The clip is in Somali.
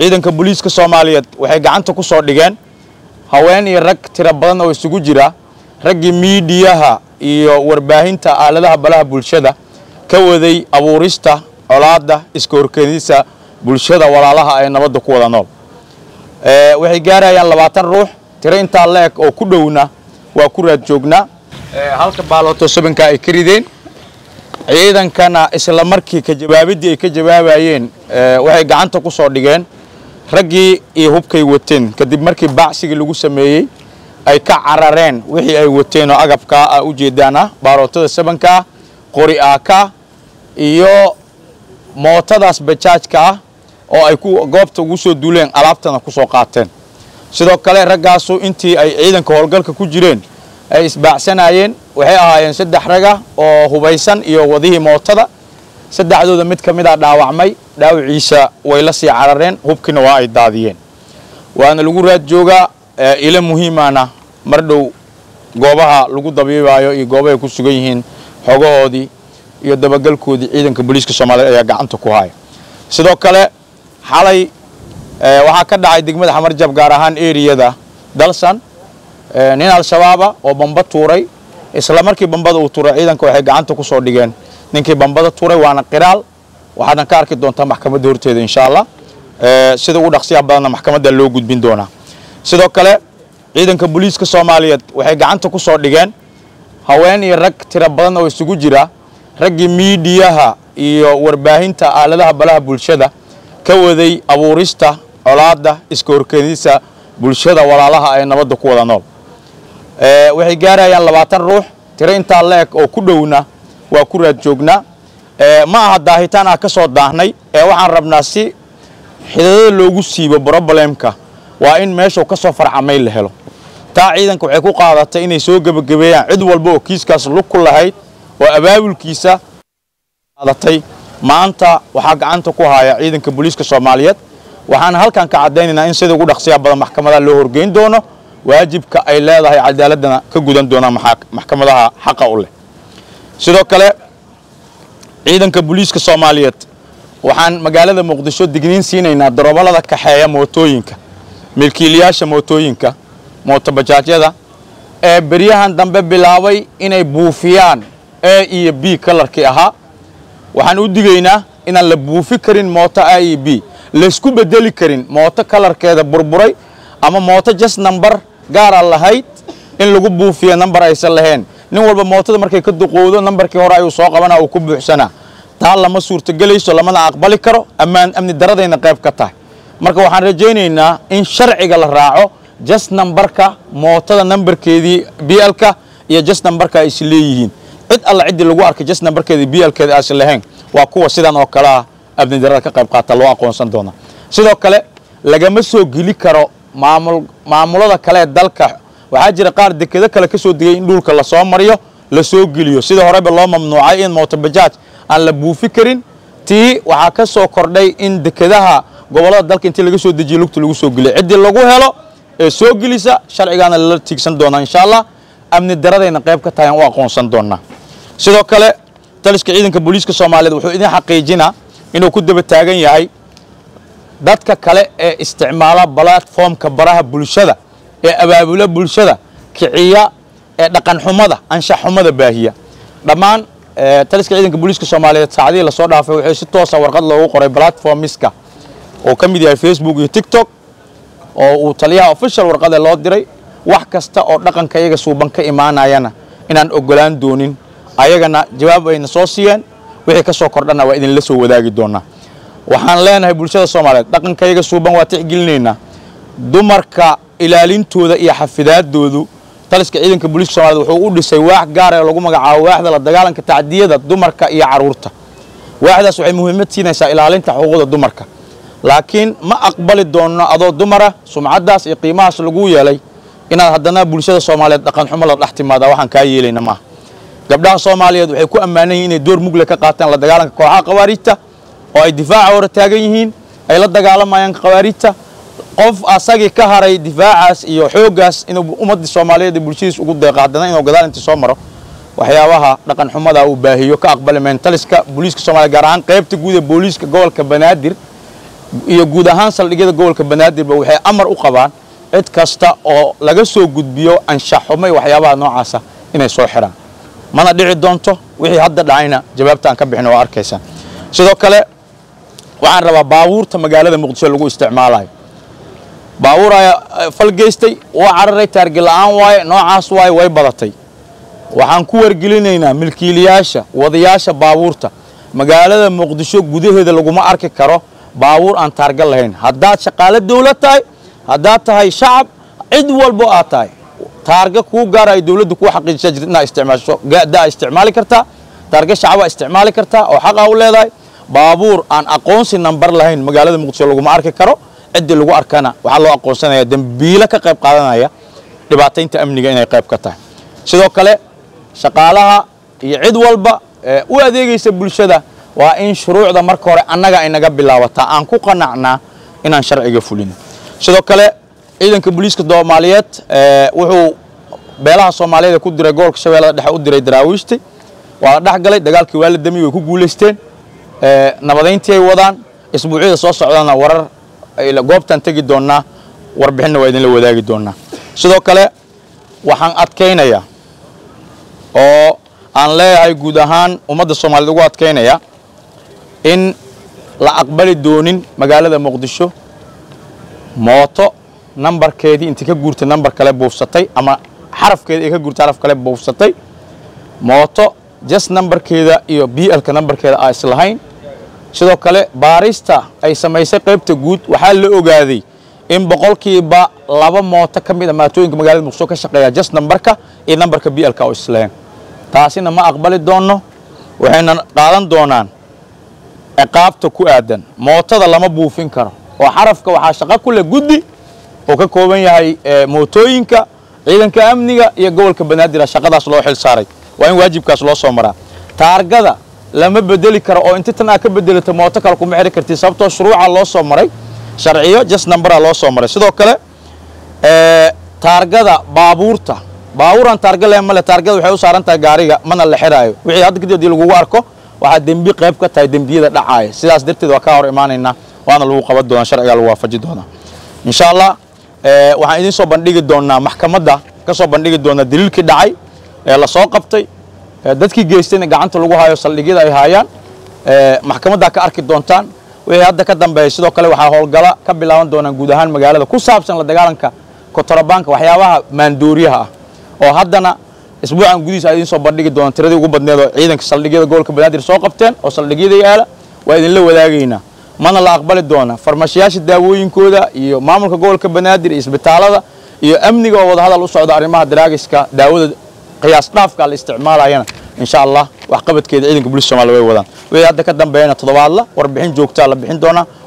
ciidanka booliiska Soomaaliyeed waxay gacanta ku soo dhigeen haween iyo rag tiro badan oo isugu jira raggii miidiyaha iyo warbaahinta aaladaha balaha bulshada ka waday abuurista colaadda iska horkeenisa bulshada walaalaha ay nabadda ku wada nool waxay gaarayaan 20 ruux tiro inta leeg oo ku dhowna waa ku raad joognaa halka baalooto sabanka ay ka rideen ciidankana isla markii ka jawaabidii ay ka jawaabayeen waxay gacanta ku soo dhigeen raggii iyo hubkay wateen kadib markii baacsiga lagu sameeyay ay ka carareen wixii ay wateen oo agabka ah u jeedana baalootada sabanka qori aaka iyo mootadaas bajaajka ah oo ay ku goobta ugu soo duuleen alaabtana ku soo qaateen sidoo kale raggaasu intii ay ciidanka howlgalka ku jireen ay isbaacsanayeen waxay ahaayeen 3 raga oo hubaysan iyo wadihii mootada saddexdooda mid kamid ah dhaawacmay dhaawiciisa way la sii carareen hubkina waa ay daadiyeen waana lagu raad jooga ila muhiimana mar dhow goobaha lagu dabiibayo iyo goobaha ku sugan yihiin xogahoodii iyo dabagalkoodii ciidanka booliiska Soomaaliyeed ayaa gacanta ku haya sidoo kale xalay waxa ka dhacay degmada Xamarjab gaar ahaan area-da Dalsan nin al-shabaab oo bamba tuuray isla markii bambada uu tuuray ciidanka waxay gacanta ku soo dhigeen ninkii bambada tuuray waana qiraal waxaan ka arki doontaa maxkamadda horteeda insha Allah sida ugu dhaqsiya badan maxkamadda loo gudbin doona sidoo kale ciidanka booliiska Soomaaliyeed waxay gacanta ku soo dhigeen haween iyo rag tiro badan oo isugu jira raggii miidiyaha iyo warbaahinta aaladaha balaha bulshada ka waday abuurista colaadda iska horkeenisa bulshada walaalaha ay nabadda ku wada nool waxay gaarayaan 20 ruux tiro inta leeg oo ku dhowna waa ku raad joognaa ma aha daahitaan ah ka soo daahnay waxaan rabnaa si xididada loogu siibo problemka waa in meesha ka soo farcamay la helo taa ciidanka waxay ku qaadatay inay soo gabagabeeyaan cid walba oo kiiskaas lug ku lahayd oo abaabulkiisa qaadatay maanta waxa gacanta ku haya ciidanka booliiska Soomaaliyeed waxaan halkan ka cadeynaynaa in sida ugu dhaqsiya badan maxkamadda loo horgeyn doono waajibka ay leedahay cadaaladana ka gudan doona maxkamadaha xaq u leh sidoo kale ciidanka booliiska Soomaaliyeed waxaan magaalada Muqdisho digniin siinaynaa darawalada kaxeeya mootooyinka milkiilayaasha mootooyinka mooto bajaajyada bariyahan dambe bilaabay inay buufiyaan A iyo B kalarkii ahaa waxaan u digaynaa inaan la buufi karin mooto A iyo B la isku bedeli karin mooto kalarkeeda burburay ama mooto just number gaar ah lahayd in lagu buufiyo number aysan lahayn nin walba mootada markay ka duqowdo numberkii hore ay soo qabanaa uu ku buuxsanaa taa lama suurtagelayso lamana aqbali karo amni daradayna qayb ka tahay marka waxaan rajaynaynaa in sharciga la raaco just numberka mootada numberkeedii BL-ka iyo just numberka ay isleeyihiin cid alla cid lagu arkay just numberkeedii BL-keeda ay lahayn waa kuwa sidan oo kala abni darada ka qayb qaata loo aqoonsan doona sidoo kale lagama soo geli karo maamulada kale dalka waxa jira qaar dekada kale ka soo digay in dhulka la soo mariyo la soo geliyo sida horeba loo mamnuucay in mooto bajaaj aan la buufi karin tii waxa ka soo kordhay in dekadaha gobolada dalka intii laga soo dejiyo lugta lagu soo geliyo cid lagu helo ee soo gelisa sharcigaana la tigsan doona insha Allah amni daradayna qayb ka tahay oo aqoonsan doona sidoo kale taliska ciidanka booliiska Soomaaliyeed wuxuu idin xaqiijinaa inuu ku daba taagan yahay dadka kale ee isticmaala platformka baraha bulshada ee abaabula bulshada kiciya ee dhaqan xumada anshax xumada baahiya dhammaan taliska ciidanka booliiska Soomaaliyeed saacadii la soo dhaafay wuxuu si toos ah warqad loogu qoray platformiska oo kamid yahay Facebook iyo TikTok oo uu taliyaha official warqad loo diray wax kasta oo dhaqanka iyaga suuban ka imaanayana inaan ogolaan doonin ayagana jawaab ayna soo siiyeen wixii ka soo kordhana waa idin la soo wadaagi doonaa waxaan leenahay bulshada Soomaaliyeed dhaqanka iyaga suuban waa tixgelinayna dumarka ilaalintooda iyo xafidaadoodu taliska ciidanka booliiska Soomaaliyeed wuxuu u dhisay waax gaar ah oo lagu magacaabo waaxda la dagaalanka tacdiyada dumarka iyo caruurta waaxdaas waxay muhiimad siinaysaa ilaalinta xuquuqda dumarka laakiin ma aqbali doono adoo dumara sumcadaas iyo qiimahaas lagu yeelay inaad haddana bulshada Soomaaliyeed dhaqan xumo la dhax timaada waxaan ka yeelayna ma gabdhaha Soomaaliyeed waxay ku ammaaneen inay door mugle ka qaataan la dagaalanka kooxaha qawaariijta oo ay difaaca hore taagan yihiin ay la dagaalamayaan qawaariijta qof asagii ka haray difaacaas iyo xoogaas inuu ummadda Soomaaliyeed bulshadiisa ugu deeqo haddana inuu gadaal inta soo maro waxyaabaha dhaqan xumada uu baahiyo ka aqbali taliska booliiska Soomaaliyeed gaar ahaan qaybta guud ee booliiska gobolka Banaadir iyo guud ahaan saldhigyada gobolka banaadir waxay amar u qabaan cid kasta oo laga soo gudbiyo anshax xumo waxyaabaha noocaas ah inay soo xiraan mana dhici doonto wixii hadda dhacayna jawaabta aan ka bixin oo arkaysa sidoo kale waxaan rabaa baabuurta magaalada muqdisho lagu isticmaalayo baabuur ay falgeystay waa cararay taargi la'aan waaye noocaas waaye way badatay waxaan ku wargelinaynaa milkiilayaasha wadayaasha baabuurta magaalada muqdisho gudaheeda laguma arki karo baabuur aan taarga lahayn haddaad shaqaale dawlad tahay haddaad tahay shacab cid walbo aad tahay taarga kuu gaara ay dawladdu kuu xaqiijisa jirta inaad isticmaasho gaada isticmaali kartaa taarga shacaba isticmaali kartaa oo xaq u leedahay baabuur aan aqoonsi number lahayn magaalada muqdisho laguma arki karo cidii lagu arkana waxa loo aqoonsanayaa dambiile ka qayb qaadanaya dhibaataynta amniga inay qayb ka tahay sidoo kale shaqaalaha iyo cid walba u adeegaysa bulshada waa in shuruucda marka hore annaga inaga bilaawata aan ku qanacnaa inaan sharciga fulino sidoo kale ciidanka booliiska Soomaaliyeed wuxuu beelaha Soomaaliyeed ku diray gobolka Shabeellaha Dhexe u diray daraawiishti waa la dhaxgalay dagaalkii waa la damiyay way ku guuleysteen nabadeyntii ay wadaan isbuucyada soo socdana warar ila goobtan tagi doonaa warbixinna waa idin la wadaagi doonaa sidoo kale waxaan adkeynayaa oo aan leeyahay guud ahaan ummadda Soomaaliyeed ugu adkeynaya in la aqbali doonin magaalada Muqdisho mooto numberkeedii inta ka guurtay number kale buufsatay ama xarafkeedii ka guurtay xaraf kale buufsatay mooto just numberkeeda iyo BL-ka numberkeeda ay islahayn sidoo kale baarista ay samaysay qaybta guud waxa la ogaaday in boqolkiiba 2 mooto kamid ah maatooyinka magaalada Muqdisho ka shaqeeya just numberka iyo numberka BL-ka oo islahayn taasina ma aqbali doono waxayna qaadan doonaan ciqaabta ku aadan mootada lama buufin karo oo xarafka waxa shaqo ku leh guddi oo ka kooban yahay mootooyinka ciidanka amniga iyo gobolka banaadir shaqadaas loo xil saaray waa in waajibkaas loo soo maraa taargada lama bedeli karo oo inta tan ka bedelato mooto kale kuma xiri kartid sababtoo shuruuca loo soo maray sharciyo just number loo soo maray sidoo kale taargada baabuuran taarga leh ma la taargada waxay u saaran tahay gaariga mana la xiraayo wixii hadda kadib lagu arko waxa dambi qayb ka tahay dambiyada dhacaaya sidaas darteed waa ka hor imaanayna waana lagu qaban doonaa sharciga lagu waafaji doonaa insha Allah waxaan idin soo bandhigi doonaa maxkamadda ka soo bandhigi doonaa daliilkii dhacay la soo qabtay dadkii geystayna gacanta lagu hayo saldhigyada ay hayaan maxkamadda ka arki doontaan wixii hadda ka dambeeyay sidoo kale waxa howlgala ka bilaaban doonaan guud ahaan magaalada ku saabsan la dagaalanka kontrabanka waxyaabaha maandooriyaha oo haddana isbuucan gudihiisa ay idin soo bandhigi doonaan tiradii ugu badneed oo ciidanka saldhigyada gobolka banaadir soo qabteen oo saldhigyada yaala waa idin la wadaagaynaa mana la aqbali doona farmashiyaasha daawooyinkooda iyo maamulka gobolka banaadir iyo isbitaalada iyo amniga oo wada hadal u socda arrimaha daraagiska daawada qiyaas dhaafka la isticmaalayana insha Allah wax qabadkeeda ciidanka booliska Soomaaliyeed way wadaan way hadda ka dambeeyna toddobaadla warbixin joogta la bixin doona